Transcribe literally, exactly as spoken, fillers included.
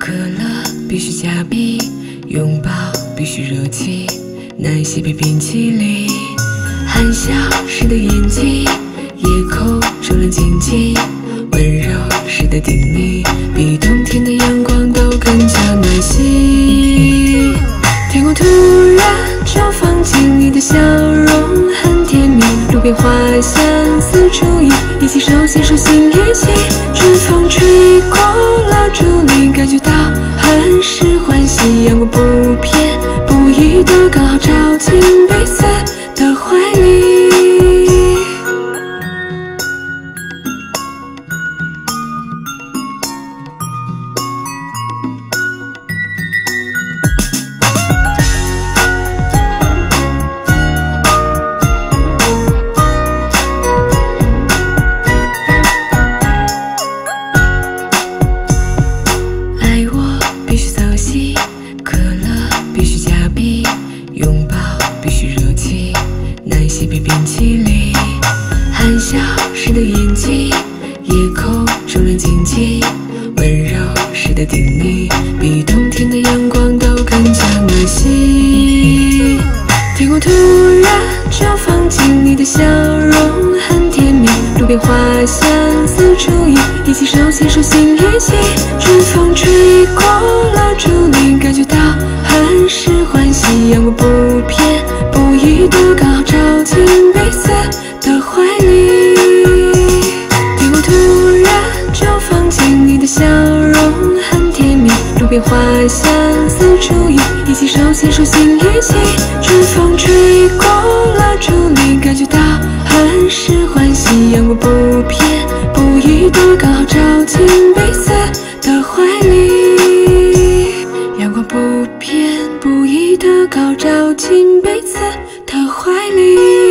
渴了必须加冰，拥抱必须热气，奶昔配冰淇淋。含笑时的眼睛，夜空中冷静静，温柔时的叮咛，比冬天的阳光都更加暖心。天空突然就放进你的笑容，很甜蜜，路边花香四处溢，一起手牵手心连心，春风吹过了竹林，感觉到很是欢喜，阳光不偏不倚的高照进彼此的怀里。渴了必须加冰，拥抱必须热气，奶昔配冰淇淋。含笑时的眼睛，夜空中冷静静，温柔时的叮咛，比冬天的阳光都更加暖心。天空突然就放进你的笑容，很甜蜜，路边花香四处溢，一起手牵手心连心，春风吹过了竹林，感觉到很是欢喜，阳光不偏不倚的高照进彼此的怀里。天空突然就放进你的笑容，很甜蜜，路边花香四处溢，一起手牵手心连心，春风吹过了竹林，感觉到很是欢喜，阳光不偏不倚的高照进彼此的怀里。阳光不偏不倚的高照进彼此的怀里。